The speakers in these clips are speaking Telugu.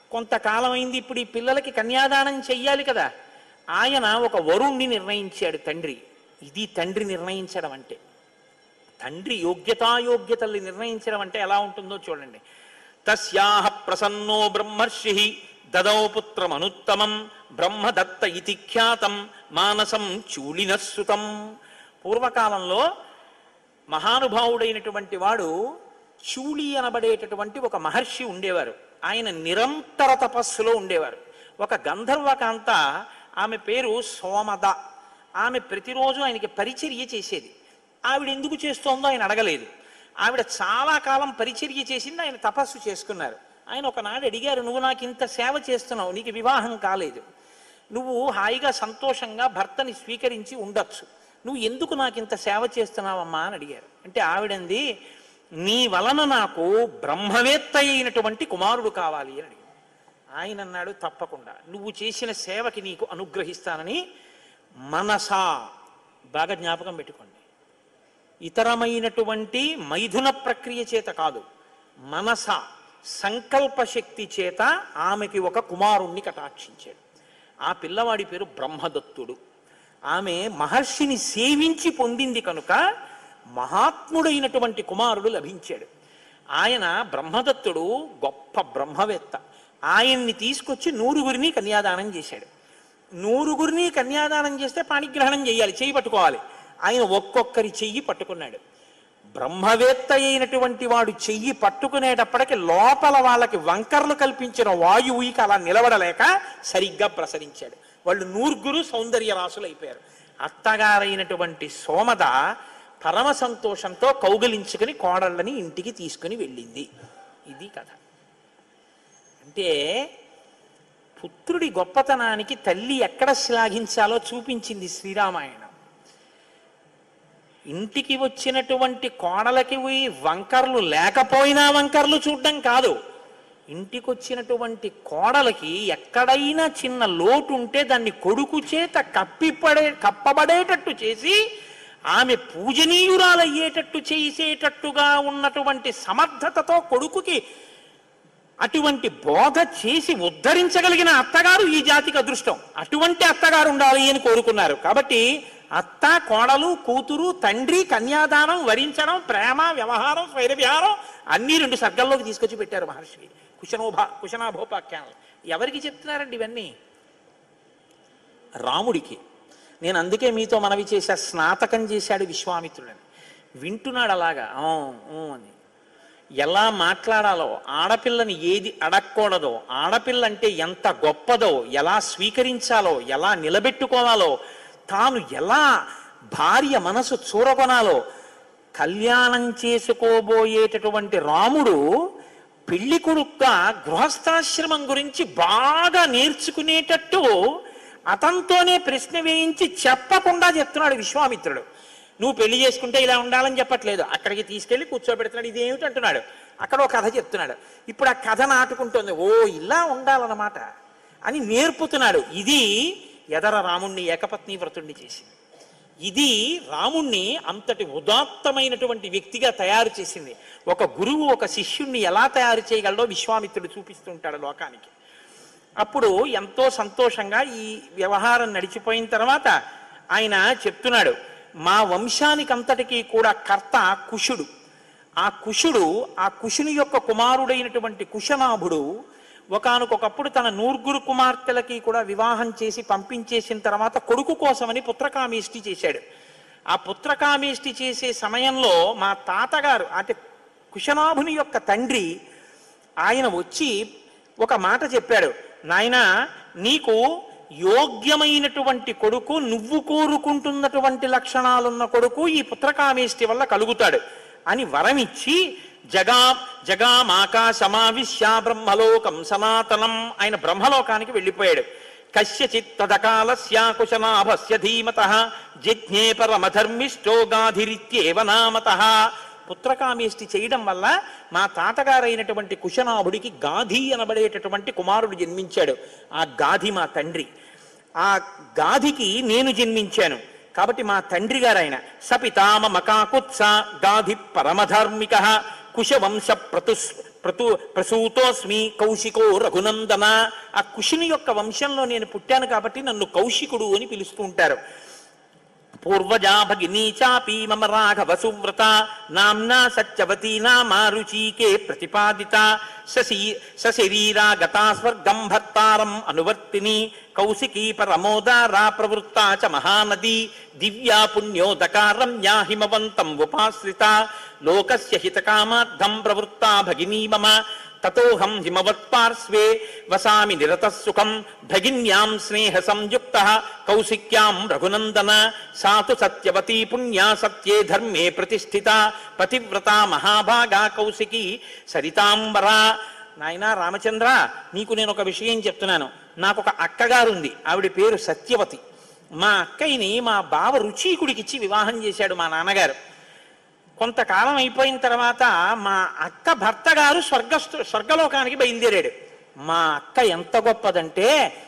కొంతకాలం అయింది, ఇప్పుడు ఈ పిల్లలకి కన్యాదానం చెయ్యాలి కదా. ఆయన ఒక వరుణ్ణి నిర్ణయించాడు తండ్రి. ఇది తండ్రి నిర్ణయించడం అంటే. తండ్రి యోగ్యతాయోగ్యతల్ని నిర్ణయించడం అంటే ఎలా ఉంటుందో చూడండి. తస్యాహ ప్రసన్నో బ్రహ్మర్షి దదౌ పుత్రమనుత్తమం బ్రహ్మదత్త ఇతి ఖ్యాతం మానసం చూలినశ్రుతం. పూర్వకాలంలో మహానుభావుడైనటువంటి వాడు చూళి అనబడేటటువంటి ఒక మహర్షి ఉండేవారు. ఆయన నిరంతర తపస్సులో ఉండేవారు. ఒక గంధర్వకాంత, ఆమె పేరు సోమద. ఆమె ప్రతిరోజు ఆయనకి పరిచర్య చేసేది. ఆవిడ ఎందుకు చేస్తోందో ఆయన అడగలేదు. ఆవిడ చాలా కాలం పరిచర్య చేసింది, ఆయన తపస్సు చేసుకున్నారు. ఆయన ఒకనాడు అడిగారు, నువ్వు నాకు ఇంత సేవ చేస్తున్నావు, నీకు వివాహం కాలేదు, నువ్వు హాయిగా సంతోషంగా భర్తని స్వీకరించి ఉండొచ్చు, నువ్వు ఎందుకు నాకు ఇంత సేవ చేస్తున్నావమ్మా అని అడిగారు. అంటే ఆవిడంది, నీ వలన నాకు బ్రహ్మవేత్త అయినటువంటి కుమారుడు కావాలి అని అడిగారు. ఆయన అన్నాడు, తప్పకుండా నువ్వు చేసిన సేవకి నీకు అనుగ్రహిస్తానని. మనసా, బాగా జ్ఞాపకం పెట్టుకోండి, ఇతరమైనటువంటి మైథున ప్రక్రియ చేత కాదు, మనస సంకల్ప శక్తి చేత ఆమెకి ఒక కుమారుణ్ణి కటాక్షించాడు. ఆ పిల్లవాడి పేరు బ్రహ్మదత్తుడు. ఆమె మహర్షిని సేవించి పొందింది కనుక మహాత్ముడైనటువంటి కుమారుడు లభించాడు. ఆయన బ్రహ్మదత్తుడు గొప్ప బ్రహ్మవేత్త. ఆయన్ని తీసుకొచ్చి 100 కన్యాదానం చేశాడు. 100 కన్యాదానం చేస్తే పాణిగ్రహణం చేయాలి, చెయ్యి పట్టుకోవాలి. ఆయన ఒక్కొక్కరి చెయ్యి పట్టుకున్నాడు. బ్రహ్మవేత్త అయినటువంటి వాడు చెయ్యి పట్టుకునేటప్పటికి లోపల వాళ్ళకి వంకర్లు కల్పించిన వాయువుకి అలా నిలబడలేక సరిగ్గా ప్రసరించాడు. వాళ్ళు 100 సౌందర్య రాసులైపోయారు. అత్తగారైనటువంటి సోమద పరమ సంతోషంతో కౌగిలించుకుని కోడళ్ళని ఇంటికి తీసుకుని వెళ్ళింది. ఇది కథ. అంటే పుత్రుడి గొప్పతనానికి తల్లి ఎక్కడ శ్లాఘించాలో చూపించింది శ్రీరామాయణం. ఇంటికి వచ్చినటువంటి కోడలకి వంకర్లు లేకపోయినా వంకర్లు చూడడం కాదు, ఇంటికి వచ్చినటువంటి కోడలకి ఎక్కడైనా చిన్న లోటు ఉంటే దాన్ని కొడుకు చేత కప్పబడేటట్టు చేసి ఆమె పూజనీయురాలయ్యేటట్టు చేసేటట్టుగా ఉన్నటువంటి సమర్థతతో కొడుకుకి అటువంటి బోధ చేసి ఉద్ధరించగలిగిన అత్తగారు ఈ జాతికి అదృష్టం. అటువంటి అత్తగారు ఉండాలి అని కోరుకున్నారు. కాబట్టి అత్త, కోడలు, కూతురు, తండ్రి, కన్యాదానం, వరించడం, ప్రేమ, వ్యవహారం, స్వైర విహారం అన్నీ 2 సర్గల్లోకి తీసుకొచ్చి పెట్టారు మహర్షి. కుశనాభోపాఖ్యానాలు. ఎవరికి చెప్తున్నారండి ఇవన్నీ? రాముడికి. నేను అందుకే మీతో మనవి చేశా, స్నాతకం చేశాడు విశ్వామిత్రుడని. వింటున్నాడు అలాగా అని. ఎలా మాట్లాడాలో, ఆడపిల్లని ఏది అడగకూడదో, ఆడపిల్ల అంటే ఎంత గొప్పదో, ఎలా స్వీకరించాలో, ఎలా నిలబెట్టుకోవాలో, తాను ఎలా భార్య మనసు చూరగొనాలో, కళ్యాణం చేసుకోబోయేటటువంటి రాముడు పెళ్లి కొడుకుగా గృహస్థాశ్రమం గురించి బాగా నేర్చుకునేటట్టు అతనితోనే ప్రశ్న వేయించి చెప్పకుండా చెప్తున్నాడు విశ్వామిత్రుడు. నువ్వు పెళ్లి చేసుకుంటే ఇలా ఉండాలని చెప్పట్లేదు, అక్కడికి తీసుకెళ్లి కూర్చోబెడుతున్నాడు. ఇదేమిటి అంటున్నాడు. అక్కడ ఒక కథ చెప్తున్నాడు. ఇప్పుడు ఆ కథ నాటుకుంటుంది. ఓ ఇలా ఉండాలన్నమాట అని నేర్పుతున్నాడు. ఇది ఎదర రాముణ్ణి ఏకపత్ని వ్రతుణ్ణి చేసింది. ఇది రాముణ్ణి అంతటి ఉదాత్తమైనటువంటి వ్యక్తిగా తయారు చేసింది. ఒక గురువు ఒక శిష్యుణ్ణి ఎలా తయారు చేయగలడో విశ్వామిత్రుడు చూపిస్తుంటాడు లోకానికి. అప్పుడు ఎంతో సంతోషంగా ఈ వ్యవహారం నడిచిపోయిన తర్వాత ఆయన చెప్తున్నాడు, మా వంశానికి అంతటికీ కూడా కర్త కుశుడు. ఆ కుశుని యొక్క కుమారుడైనటువంటి కుశనాభుడు ఒకానొకప్పుడు తన 100 కుమార్తెలకి కూడా వివాహం చేసి పంపించేసిన తర్వాత కొడుకు కోసమని పుత్రకామేష్టి చేశాడు. ఆ పుత్రకామేష్టి చేసే సమయంలో మా తాతగారు అంటే కుశనాభుని యొక్క తండ్రి ఆయన వచ్చి ఒక మాట చెప్పాడు, నాయనా నీకు యోగ్యమైనటువంటి కొడుకు, నువ్వు కోరుకుంటున్నటువంటి లక్షణాలున్న కొడుకు ఈ పుత్రకామేష్టి వల్ల కలుగుతాడు అని వరమిచ్చి జగామాకాశమావిశ్య బ్రహ్మలోకం సనాతనం ఆయన బ్రహ్మలోకానికి వెళ్ళిపోయాడు. కస్యచిత్ తదకాలస్య కుశనాభస్య ధీమతః జిజ్ఞే పరమధర్మిష్టో గాధిరిత్యేవ నామతః. పుత్రకామేష్టి చేయడం వల్ల మా తాతగారైనటువంటి కుశనాభుడికి గాధి అనబడేటటువంటి కుమారుడు జన్మించాడు. ఆ గాధి మా తండ్రి. ఆ గాధికి నేను జన్మించాను కాబట్టి మా తండ్రి గారు ఆయన. సపితామ మకాకుత్స గాధి పరమధార్మిక కుశవంశ ప్రసూతోస్మి కౌశికో రఘునందన. ఆ కుశుని యొక్క వంశంలో నేను పుట్టాను కాబట్టి నన్ను కౌశికుడు అని పిలుస్తూ ఉంటారు. పూర్వజా భగినీ చాపి మమ రాఘవ సువ్రత నామ్నా సత్యవతీ నామా రుచీకే ప్రతిపాదిత సశరీరా గతా స్వర్గం భర్తారం అనువర్తిని కౌశికీ పరమోదారా ప్రవృత్తా చ మహానదీ దివ్యా పుణ్యోదకా రమ్యా హిమవంతం ఉపాశ్రిత లోకస్య హితకామార్థం ప్రవృత్తా భగినీ మమ తతోహం హిమవత్పార్శ్వే వసామి నిరతః సుఖం భగిన్యాం స్నేహ సంయుక్త కౌశిక్యాం రఘునందన సాతు సత్యవతీ పుణ్యా సత్యే ధర్మే ప్రతిష్ఠిత పతివ్రత మహాభాగా కౌశికీ సరితాంబరా. నాయనా రామచంద్ర, నీకు నేను ఒక విషయం చెప్తున్నాను. నాకు ఒక అక్కగారు ఉంది, ఆవిడ పేరు సత్యవతి. మా అక్కయ్యని మా బావ రుచీకుడికిచ్చి వివాహం చేశాడు మా నాన్నగారు. కొంతకాలం అయిపోయిన తర్వాత మా అక్క భర్త గారు స్వర్గలోకానికి బయలుదేరాడు. మా అక్క ఎంత గొప్పదంటే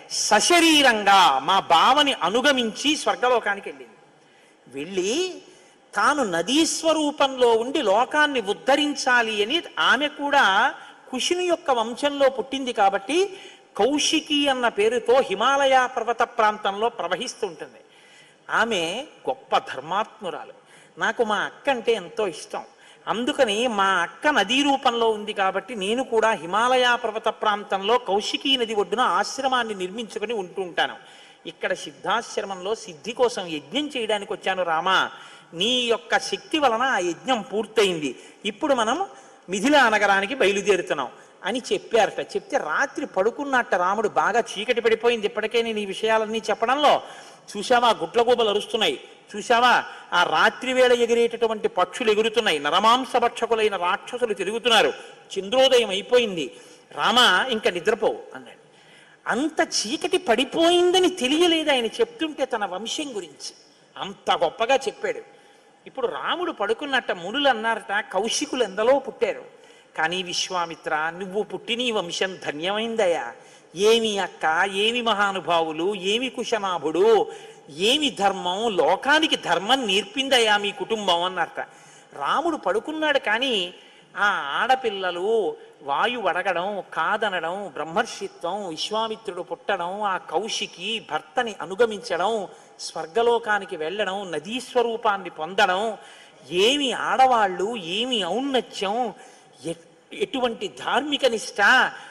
సశరీరంగా మా బావని అనుగమించి స్వర్గలోకానికి వెళ్ళింది. వెళ్ళి తాను నదీ స్వరూపంలో ఉండి లోకాన్ని ఉద్ధరించాలి అని ఆమె కూడా కుశుని యొక్క వంశంలో పుట్టింది కాబట్టి కౌశికి అన్న పేరుతో హిమాలయ పర్వత ప్రాంతంలో ప్రవహిస్తుంటుంది. ఆమె గొప్ప ధర్మాత్మురాలు. నాకు మా అక్క అంటే ఎంతో ఇష్టం. అందుకని మా అక్క నదీ రూపంలో ఉంది కాబట్టి నేను కూడా హిమాలయ పర్వత ప్రాంతంలో కౌశికీ నది ఒడ్డున ఆశ్రమాన్ని నిర్మించుకొని ఉంటూ ఉంటాను. ఇక్కడ సిద్ధాశ్రమంలో సిద్ధి కోసం యజ్ఞం చేయడానికి వచ్చాను రామా. నీ యొక్క శక్తి వలన ఆ యజ్ఞం పూర్తయింది. ఇప్పుడు మనం మిథిలా నగరానికి బయలుదేరుతున్నాం అని చెప్పారట. చెప్తే రాత్రి పడుకున్నట్ట రాముడు. బాగా చీకటి పడిపోయింది ఇప్పటికే నేను ఈ విషయాలన్నీ చెప్పడంలో. చూశావా గుడ్లగూబలు అరుస్తున్నాయి, చూశావా ఆ రాత్రి వేళ ఎగిరేటటువంటి పక్షులు ఎగురుతున్నాయి, నరమాంసభక్షకులైన రాక్షసులు తిరుగుతున్నారు, చంద్రోదయం అయిపోయింది, రామా ఇంకా నిద్రపోవు అన్నాడు. అంత చీకటి పడిపోయిందని తెలియలేదు ఆయన చెప్తుంటే తన వంశం గురించి. అంత గొప్పగా చెప్పాడు. ఇప్పుడు రాముడు పడుకున్నట్ట మునులు అన్నారట, కౌశికులు ఎందలో పుట్టారు, కానీ విశ్వామిత్ర నువ్వు పుట్టి నీ వంశం ధన్యమైందయా. ఏమి అక్క, ఏమి మహానుభావులు, ఏమి కుశనాభుడు, ఏమి ధర్మం, లోకానికి ధర్మం నేర్పిందయా మీ కుటుంబం అన్నట్ట. రాముడు పడుకున్నాడు కానీ ఆ ఆడపిల్లలు వాయువు అడగడం, కాదనడం, బ్రహ్మర్షిత్వం, విశ్వామిత్రుడు పుట్టడం, ఆ కౌశికి భర్తని అనుగమించడం, స్వర్గలోకానికి వెళ్ళడం, నదీ స్వరూపాన్ని పొందడం, ఏమి ఆడవాళ్ళు, ఏమి ఔన్నత్యం, ఎటువంటి ధార్మిక నిష్ట,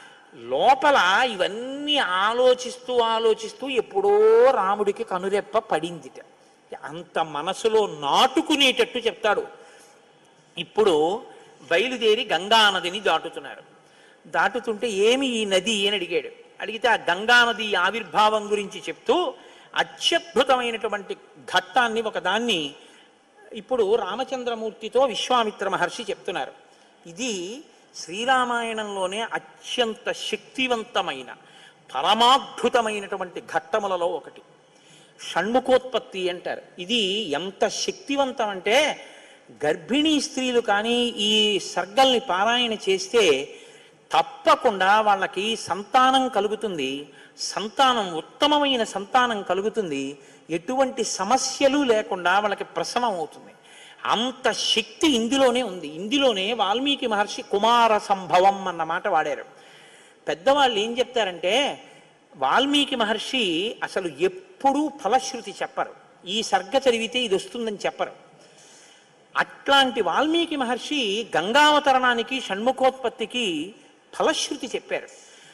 లోపల ఇవన్నీ ఆలోచిస్తూ ఆలోచిస్తూ ఎప్పుడో రాముడికి కనురెప్ప పడిందిట. అంత మనసులో నాటుకునేటట్టు చెప్తాడు. ఇప్పుడు బయలుదేరి గంగా నదిని దాటుతున్నారు. దాటుతుంటే ఏమి ఈ నది అని అడిగాడు. అడిగితే ఆ గంగా నది ఆవిర్భావం గురించి చెప్తూ అత్యద్భుతమైనటువంటి ఘట్టాన్ని ఒకదాన్ని ఇప్పుడు రామచంద్రమూర్తితో విశ్వామిత్ర మహర్షి చెప్తున్నారు. ఇది శ్రీరామాయణంలోనే అత్యంత శక్తివంతమైన పరమాద్భుతమైనటువంటి ఘట్టములలో ఒకటి. షణ్ముఖోత్పత్తి అంటారు. ఇది ఎంత శక్తివంతం అంటే గర్భిణీ స్త్రీలు కానీ ఈ సర్గల్ని పారాయణ చేస్తే తప్పకుండా వాళ్ళకి సంతానం కలుగుతుంది, సంతానం ఉత్తమమైన సంతానం కలుగుతుంది, ఎటువంటి సమస్యలు లేకుండా వాళ్ళకి ప్రసవం అవుతుంది. అంత శక్తి ఇందులోనే ఉంది. ఇందులోనే వాల్మీకి మహర్షి కుమార సంభవం అన్న మాట వాడారు. పెద్దవాళ్ళు ఏం చెప్తారంటే వాల్మీకి మహర్షి అసలు ఎప్పుడూ ఫలశ్రుతి చెప్పరు, ఈ సర్గ చదివితే ఇది వస్తుందని చెప్పరు. అట్లాంటి వాల్మీకి మహర్షి గంగావతరణానికి షణ్ముఖోత్పత్తికి ఫలశ్రుతి చెప్పారు.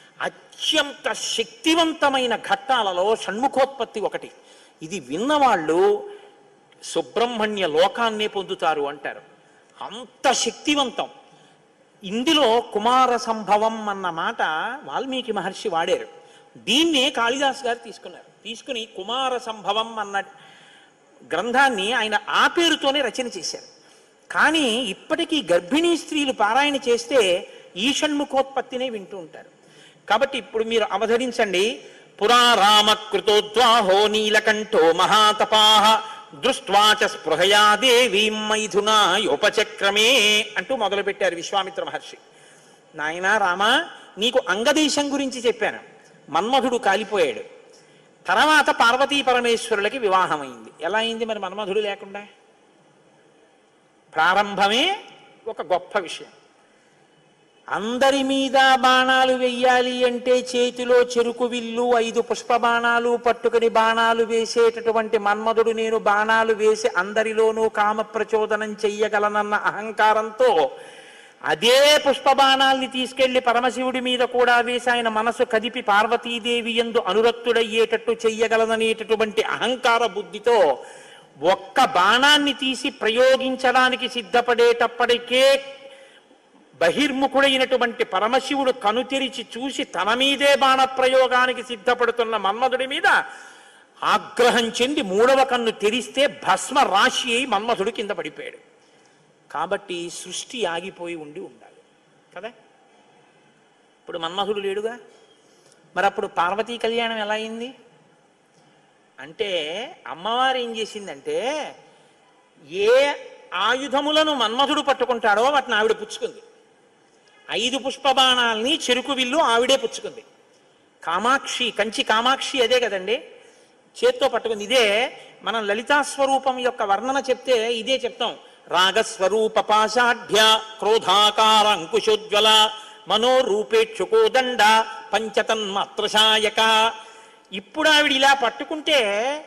అత్యంత శక్తివంతమైన ఘట్టాలలో షణ్ముఖోత్పత్తి ఒకటి. ఇది విన్నవాళ్ళు సుబ్రహ్మణ్య లోకాన్నే పొందుతారు అంటారు. అంత శక్తివంతం. ఇందులో కుమార సంభవం అన్న మాట వాల్మీకి మహర్షి వాడారు. దీన్నే కాళిదాస్ గారు తీసుకున్నారు. తీసుకుని కుమార సంభవం అన్న గ్రంథాన్ని ఆయన ఆ పేరుతోనే రచన చేశారు. కానీ ఇప్పటికీ గర్భిణీ స్త్రీలు పారాయణ చేస్తే ఈ షణ్ముఖోత్పత్తినే వింటూ ఉంటారు. కాబట్టి ఇప్పుడు మీరు అవధరించండి. పురారామకృతోద్వాహో నీలకంఠో మహాతపాః దృష్ట్వాచ స్పృహయా దేవీం మైథునాయోపచక్రమే అంటూ మొదలుపెట్టారు విశ్వామిత్ర మహర్షి. నాయనా రామా, నీకు అంగదేశం గురించి చెప్పాను. మన్మధుడు కాలిపోయాడు. తర్వాత పార్వతీ పరమేశ్వరులకి వివాహం అయింది. ఎలా అయింది మరి మన్మధుడు లేకుండా? ప్రారంభమే ఒక గొప్ప విషయం. అందరి మీద బాణాలు వెయ్యాలి అంటే చేతిలో చెరుకు విల్లు 5 పుష్ప బాణాలు పట్టుకుని బాణాలు వేసేటటువంటి మన్మధుడు నేను బాణాలు వేసి అందరిలోనూ కామ ప్రచోదనం చెయ్యగలనన్న అహంకారంతో అదే పుష్ప బాణాల్ని తీసుకెళ్లి పరమశివుడి మీద కూడా వేసి ఆయన మనసు కదిపి పార్వతీదేవి యందు అనురక్తుడయ్యేటట్టు చెయ్యగలననేటటువంటి అహంకార బుద్ధితో ఒక్క బాణాన్ని తీసి ప్రయోగించడానికి సిద్ధపడేటప్పటికే బహిర్ముఖుడైనటువంటి పరమశివుడు కనుతెరిచి చూసి తన మీదే బాణ ప్రయోగానికి సిద్ధపడుతున్న మన్మధుడి మీద ఆగ్రహం చెంది 3వ కన్ను తెరిస్తే భస్మ రాశి అయి మన్మధుడు కింద పడిపోయాడు. కాబట్టి సృష్టి ఆగిపోయి ఉండాలి కదా. ఇప్పుడు మన్మధుడు లేడుగా, మరి అప్పుడు పార్వతీ కళ్యాణం ఎలా అయింది అంటే అమ్మవారు ఏం చేసిందంటే ఏ ఆయుధములను మన్మధుడు పట్టుకుంటాడో వాటిని ఆవిడ పుచ్చుకుంది. 5 పుష్పబాణాలని చెరుకు విల్లు ఆవిడే పుచ్చుకుంది. కామాక్షి, కంచి కామాక్షి అదే కదండి, చేత్తో పట్టుకుంది. ఇదే మనం లలితా స్వరూపం యొక్క వర్ణన చెప్తే ఇదే చెప్తాం. రాగస్వరూప పాషాఢ్య క్రోధాకార అంకుశోజ్వల మనోరూపేక్షుకోదండ పంచతన్మాత్రశాయక. ఇప్పుడు ఆవిడ ఇలా పట్టుకుంటే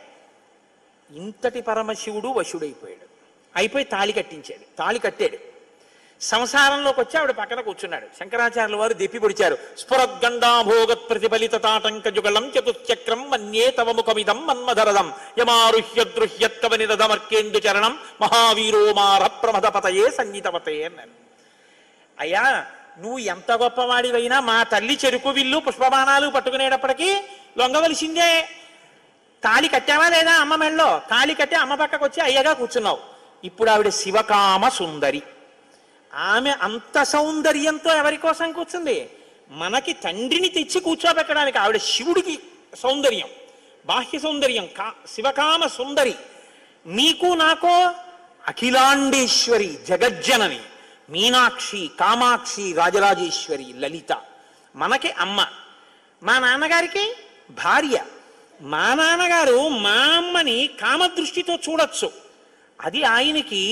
ఇంతటి పరమశివుడు వశుడైపోయాడు. అయిపోయి తాళి కట్టాడు. సంసారంలోకి వచ్చి ఆవిడ పక్కన కూర్చున్నాడు. శంకరాచార్యుల వారు దెప్పి పొడిచారు. స్ఫురద్గండాభోగత్ ప్రతిఫలిత తాటంక జుగళం చతుశ్చక్రం మన్యే తవ ముఖమిదం మన్మధరదం యమారుహ్యదృహ్యత్కవ నిరదమర్కేందు చరణం మహావీరో మార ప్రమదపతయే సంగీతవతే అన్నాడు. అయ్యా, నువ్వు ఎంత గొప్పవాడివైనా మా తల్లి చెరుకు విల్లు పుష్పబాణాలు పట్టుకునేటప్పటికీ లొంగవలసిందే. తాళి కట్టావా లేదా అమ్మ మెళ్ళలో? తాళి కట్టి అమ్మ పక్కకు వచ్చి అయ్యగా కూర్చున్నావు. ఇప్పుడు ఆవిడ శివకామ సుందరి. ఆమె అంత సౌందర్యంతో ఎవరి కోసం కూర్చుంది? మనకి తండ్రిని తెచ్చి కూర్చోబెట్టడానికి. ఆవిడ శివుడికి సౌందర్యం, బాహ్య సౌందర్యం, శివకామ సుందరి. నీకు నాకో అఖిలాండేశ్వరి, జగజ్జనని, మీనాక్షి, కామాక్షి, రాజరాజేశ్వరి, లలిత. మనకి అమ్మ, మా నాన్నగారికి భార్య. మా నాన్నగారు మా అమ్మని కామదృష్టితో చూడొచ్చు, అది ఆయనకి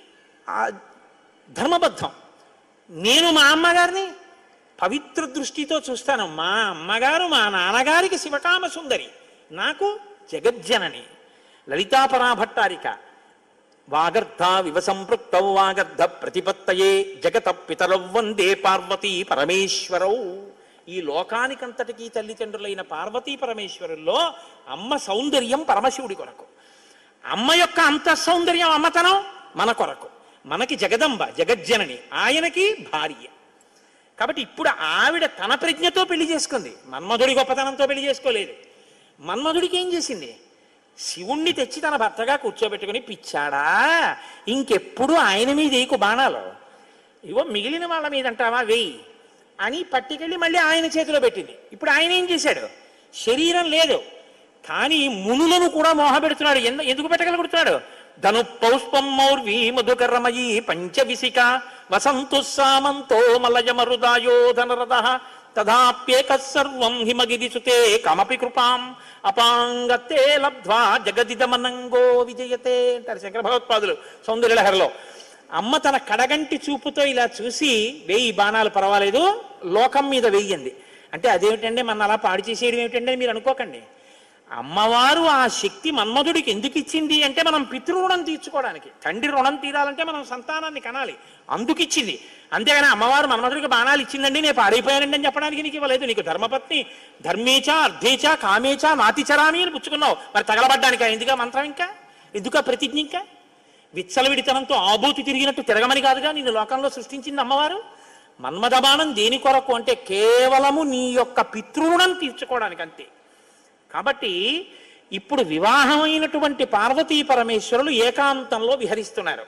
ధర్మబద్ధం. నేను మా అమ్మగారిని పవిత్ర దృష్టితో చూస్తాను. మా అమ్మగారు మా నాన్నగారికి శివకామ సుందరి, నాకు జగజ్జనని. లలితాపరాభట్టారిక వాగర్ధ వివసంపృక్తౌ వాగర్ధ ప్రతిపత్తయే జగత పితరౌ వందే పార్వతీ పరమేశ్వరౌ. ఈ లోకానికంతటికీ తల్లిదండ్రులైన పార్వతీ పరమేశ్వరుల్లో అమ్మ సౌందర్యం పరమశివుడి కొరకు, అమ్మ యొక్క అంత సౌందర్యం అమ్మతనం మన కొరకు. మనకి జగదంబ, జగజ్జనని, ఆయనకి భార్య. కాబట్టి ఇప్పుడు ఆవిడ తన ప్రజ్ఞతో పెళ్లి చేసుకుంది, మన్మధుడి గొప్పతనంతో పెళ్లి చేసుకోలేదు. మన్మధుడికి ఏం చేసింది? శివుణ్ణి తెచ్చి తన భర్తగా కూర్చోబెట్టుకుని, పిచ్చాడా ఇంకెప్పుడు ఆయన మీద వేయకు బాణాలు, ఇవో మిగిలిన వాళ్ళ మీద అంటావా వేయి అని పట్టుకెళ్ళి మళ్ళీ ఆయన చేతిలో పెట్టింది. ఇప్పుడు ఆయన ఏం చేశాడు? శరీరం లేదు కానీ మునులను కూడా మోహపెడుతున్నాడు. ఎందుకు పెట్టగలుగుతున్నాడు? ధను పౌష్పం మౌర్వీ మధుకరమయీ పంచవిశిక వసంతు సామంతో మలయమరుదాయోధనరథ తదాప్యేక సర్వం హిమగిరిసుతే కమపి కృపాం అపాంగతే లబ్ధ్వా జగదిదమనంగో విజయతే అంటారు శంకర భగవత్పాదులు సౌందర్యలహరిలో. అమ్మ తన కడగంటి చూపుతో ఇలా చూసి, వెయ్యి బాణాలు పర్వాలేదు, లోకం మీద వెయ్యింది అంటే అదేమిటండి మన అలా పాడు చేసేయడం ఏమిటండి మీరు అనుకోకండి. అమ్మవారు ఆ శక్తి మన్మధుడికి ఎందుకు ఇచ్చింది అంటే మనం పితృరుణం తీర్చుకోవడానికి. తండ్రి రుణం తీరాలంటే మనం సంతానాన్ని కనాలి, అందుకు ఇచ్చింది. అంతేగాని అమ్మవారు మన్మధుడికి బాణాలు ఇచ్చిందండి నేను పాడైపోయానండి అని చెప్పడానికి నీకు ఇవ్వలేదు. నీకు ధర్మపత్ని ధర్మేచ అర్ధేచ కామేచ నాతిచరామి అని పుచ్చుకున్నావు, మరి తగలబడ్డానికా ఎందుక మంత్రం, ఇంకా ఎందుక ప్రతిజ్ఞ, ఇంకా విచ్చలవిడితనంతో ఆబూతి తిరిగినట్టు తిరగమని కాదుగా నిన్ను లోకంలో సృష్టించింది అమ్మవారు. మన్మథబాణం దేని కొరకు అంటే కేవలము నీ యొక్క పితృరుణం తీర్చుకోవడానికి అంతే. కాబట్టి ఇప్పుడు వివాహమైనటువంటి పార్వతీ పరమేశ్వరులు ఏకాంతంలో విహరిస్తున్నారు.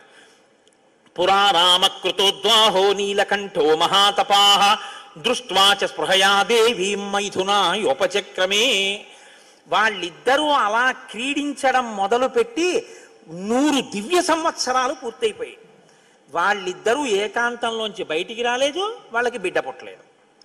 పురారామకృతోద్వాహో నీలకంఠో మహాతపాః దృష్ట్వా చ స్పృహయా దేవీం మైథునాయోపచక్రమే. వాళ్ళిద్దరూ అలా క్రీడించడం మొదలుపెట్టి 100 దివ్య సంవత్సరాలు పూర్తయిపోయాయి. వాళ్ళిద్దరూ ఏకాంతంలోంచి బయటికి రాలేదు, వాళ్ళకి బిడ్డ పుట్టలేదు.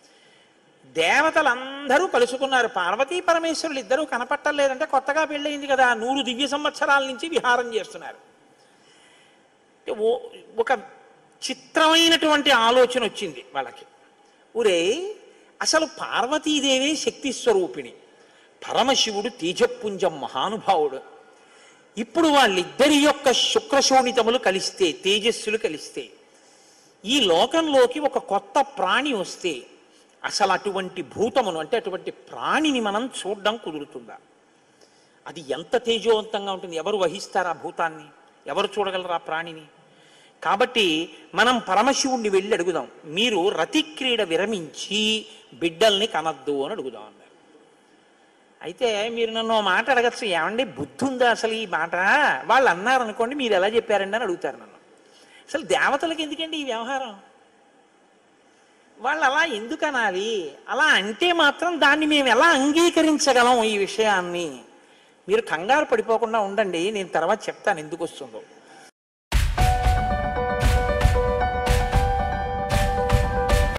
దేవతలందరూ కలుసుకున్నారు, పార్వతీ పరమేశ్వరులు ఇద్దరూ కనపట్టలేదంటే కొత్తగా పెళ్ళయింది కదా, 100 దివ్య సంవత్సరాల నుంచి విహారం చేస్తున్నారు. ఒక చిత్రమైనటువంటి ఆలోచన వచ్చింది వాళ్ళకి. ఒరే అసలు పార్వతీదేవే శక్తి స్వరూపిణి, పరమశివుడు తేజపుంజం మహానుభావుడు. ఇప్పుడు వాళ్ళిద్దరి యొక్క శుక్రశోణితములు కలిస్తే, తేజస్సులు కలిస్తే, ఈ లోకంలోకి ఒక కొత్త ప్రాణి వస్తే అసలు అటువంటి భూతమును అంటే అటువంటి ప్రాణిని మనం చూడడం కుదురుతుందా? అది ఎంత తేజోవంతంగా ఉంటుంది? ఎవరు వహిస్తారు ఆ భూతాన్ని? ఎవరు చూడగలరు ఆ ప్రాణిని? కాబట్టి మనం పరమశివుణ్ణి వెళ్ళి అడుగుదాం, మీరు రతిక్రీడ విరమించి బిడ్డల్ని కనద్దు అని అడుగుదాం అన్నారు. అయితే మీరు నన్ను మాట అడగచ్చు, ఏమండి బుద్ధి ఉందా అసలు ఈ మాట? వాళ్ళు అన్నారు అనుకోండి, మీరు ఎలా చెప్పారండి అని అడుగుతారు నన్ను. అసలు దేవతలకు ఎందుకండి ఈ వ్యవహారం? వాళ్ళు అలా ఎందుకు అనాలి? అలా అంటే మాత్రం దాన్ని మేము ఎలా అంగీకరించగలం ఈ విషయాన్ని? మీరు కంగారు పడిపోకుండా ఉండండి, నేను తర్వాత చెప్తాను ఎందుకు వస్తుందో.